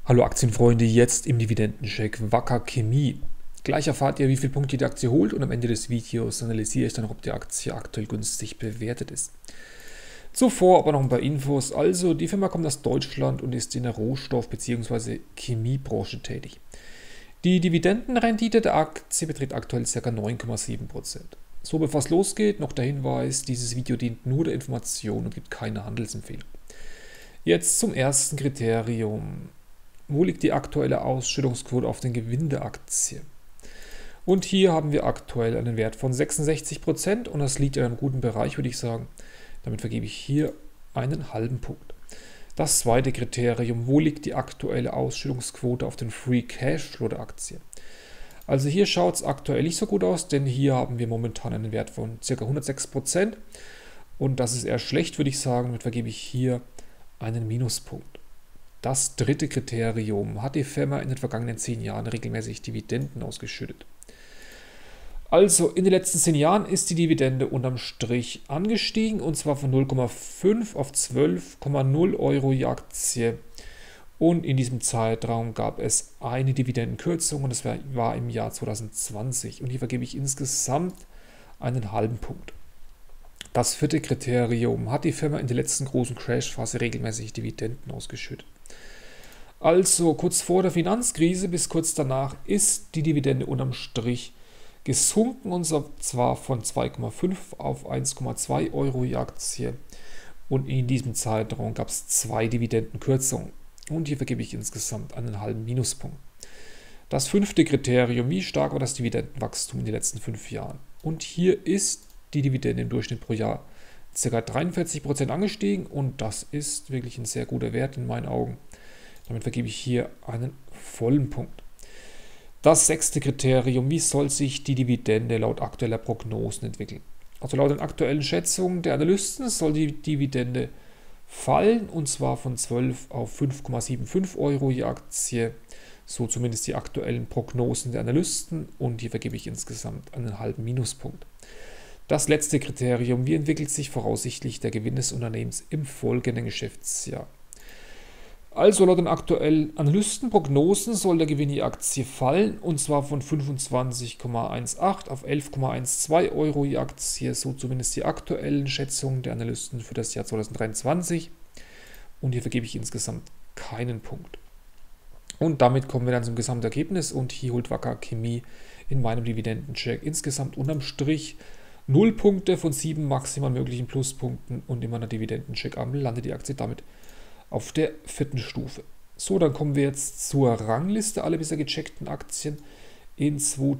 Hallo Aktienfreunde, jetzt im Dividendencheck Wacker Chemie. Gleich erfahrt ihr, wie viele Punkte die Aktie holt und am Ende des Videos analysiere ich dann, ob die Aktie aktuell günstig bewertet ist. Zuvor aber noch ein paar Infos. Also, die Firma kommt aus Deutschland und ist in der Rohstoff- bzw. Chemiebranche tätig. Die Dividendenrendite der Aktie beträgt aktuell ca. 9,7%. So, bevor es losgeht, noch der Hinweis, dieses Video dient nur der Information und gibt keine Handelsempfehlung. Jetzt zum ersten Kriterium. Wo liegt die aktuelle Ausschüttungsquote auf den Gewinn der Aktie? Und hier haben wir aktuell einen Wert von 66% und das liegt in einem guten Bereich, würde ich sagen. Damit vergebe ich hier einen halben Punkt. Das zweite Kriterium, wo liegt die aktuelle Ausschüttungsquote auf den Free Cashflow der Aktie? Also hier schaut es aktuell nicht so gut aus, denn hier haben wir momentan einen Wert von ca. 106% und das ist eher schlecht, würde ich sagen. Damit vergebe ich hier einen Minuspunkt. Das dritte Kriterium, hat die Firma in den vergangenen 10 Jahren regelmäßig Dividenden ausgeschüttet? Also in den letzten 10 Jahren ist die Dividende unterm Strich angestiegen und zwar von 0,5 auf 12,0 Euro je Aktie. Und in diesem Zeitraum gab es eine Dividendenkürzung und das war im Jahr 2020. Und hier vergebe ich insgesamt einen halben Punkt. Das vierte Kriterium, hat die Firma in der letzten großen Crashphase regelmäßig Dividenden ausgeschüttet? Also kurz vor der Finanzkrise bis kurz danach ist die Dividende unterm Strich gesunken und zwar von 2,5 auf 1,2 Euro je Aktie. Und in diesem Zeitraum gab es 2 Dividendenkürzungen. Und hier vergebe ich insgesamt einen halben Minuspunkt. Das fünfte Kriterium, wie stark war das Dividendenwachstum in den letzten 5 Jahren? Und hier ist die Dividende im Durchschnitt pro Jahr ca. 43% angestiegen und das ist wirklich ein sehr guter Wert in meinen Augen. Damit vergebe ich hier einen vollen Punkt. Das sechste Kriterium, wie soll sich die Dividende laut aktueller Prognosen entwickeln? Also laut den aktuellen Schätzungen der Analysten soll die Dividende fallen und zwar von 12 auf 5,75 Euro je Aktie. So zumindest die aktuellen Prognosen der Analysten und hier vergebe ich insgesamt einen halben Minuspunkt. Das letzte Kriterium, wie entwickelt sich voraussichtlich der Gewinn des Unternehmens im folgenden Geschäftsjahr? Also laut den aktuellen Analystenprognosen soll der Gewinn je Aktie fallen und zwar von 25,18 auf 11,12 Euro je Aktie, so zumindest die aktuellen Schätzungen der Analysten für das Jahr 2023 und hier vergebe ich insgesamt keinen Punkt. Und damit kommen wir dann zum Gesamtergebnis und hier holt Wacker Chemie in meinem Dividendencheck insgesamt unterm Strich 0 Punkte von 7 maximal möglichen Pluspunkten und in meiner Dividendencheck-Ampel landet die Aktie damit auf der 4. Stufe. So, dann kommen wir jetzt zur Rangliste aller bisher gecheckten Aktien in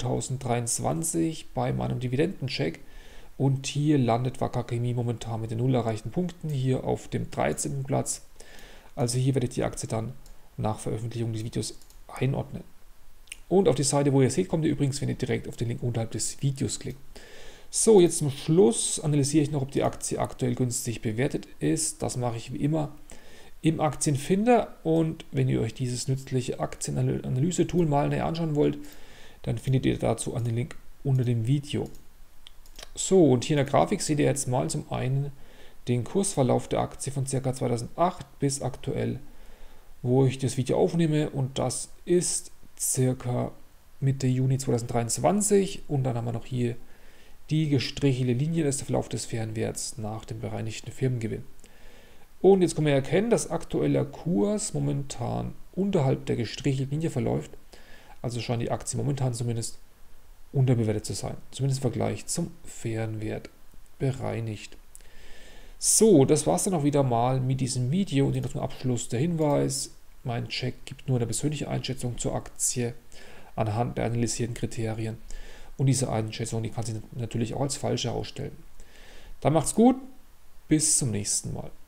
2023 bei meinem Dividendencheck. Und hier landet Wacker Chemie momentan mit den 0 erreichten Punkten hier auf dem 13. Platz. Also hier werde ich die Aktie dann nach Veröffentlichung des Videos einordnen. Und auf die Seite, wo ihr seht, kommt ihr übrigens, wenn ihr direkt auf den Link unterhalb des Videos klickt. So, jetzt zum Schluss analysiere ich noch, ob die Aktie aktuell günstig bewertet ist. Das mache ich wie immer im Aktienfinder und wenn ihr euch dieses nützliche Aktienanalyse-Tool mal näher anschauen wollt, dann findet ihr dazu einen Link unter dem Video. So, und hier in der Grafik seht ihr jetzt mal zum einen den Kursverlauf der Aktie von ca. 2008 bis aktuell, wo ich das Video aufnehme und das ist ca. Mitte Juni 2023 und dann haben wir noch hier die gestrichelte Linie, das ist der Verlauf des fairen Werts nach dem bereinigten Firmengewinn. Und jetzt können wir erkennen, dass aktueller Kurs momentan unterhalb der gestrichelten Linie verläuft. Also scheint die Aktie momentan zumindest unterbewertet zu sein. Zumindest im Vergleich zum fairen Wert bereinigt. So, das war es dann auch wieder mal mit diesem Video. Und hier noch zum Abschluss der Hinweis. Mein Check gibt nur eine persönliche Einschätzung zur Aktie anhand der analysierten Kriterien. Und diese Einschätzung, die kann sich natürlich auch als falsch herausstellen. Dann macht's gut. Bis zum nächsten Mal.